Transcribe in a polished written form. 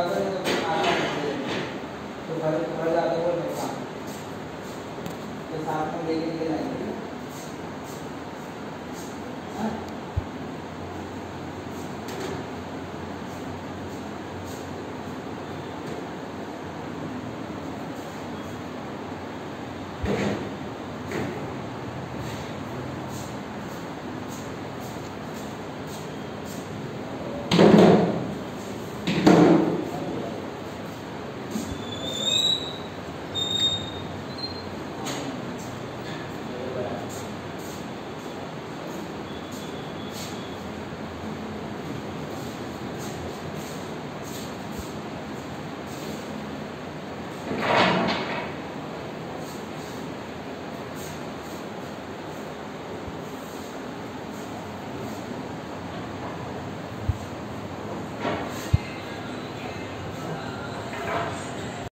जाता है तो आता है तो घर जाते वो नहीं काम तो साथ में लेके जाएंगे।